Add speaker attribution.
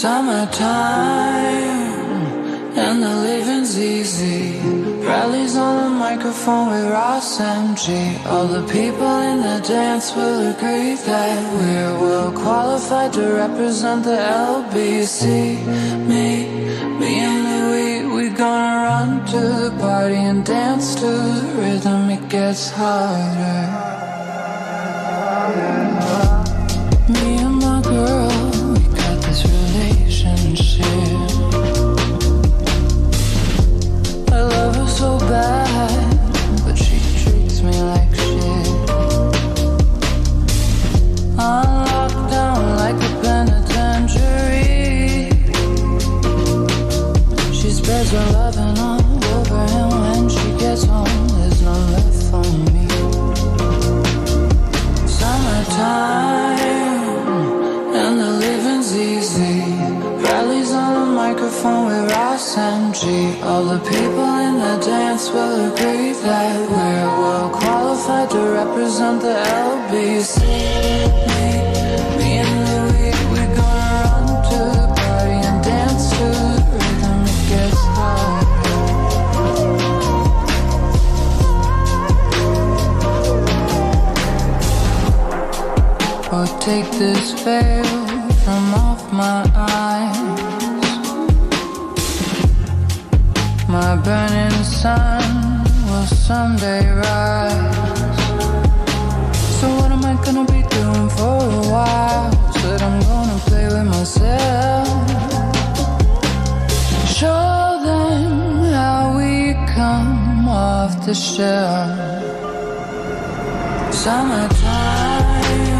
Speaker 1: Summertime, and the living's easy. Rallies on the microphone with Ross MG. All the people in the dance will agree that we're well qualified to represent the LBC. Me and Louis, we gonna run to the party and dance to the rhythm. It gets harder. Me and my girl, we got this relationship. I love her so bad, but she treats me like shit. I'm locked down like a penitentiary. She spreads her loving all over, and when she gets home, there's none left for me. Summertime, and the living's easy. Rallies on the microphone with Ross MG. All the people in the dance will agree that we're well qualified to represent the LBC. Me and Louis, we're gonna run to the party and dance to the rhythm. It gets harder. Oh, take this veil from off my eyes. My burning sun will someday rise. So what am I gonna be doing for a while? Said I'm gonna play with myself. Show them how we come off the shelf. Summertime,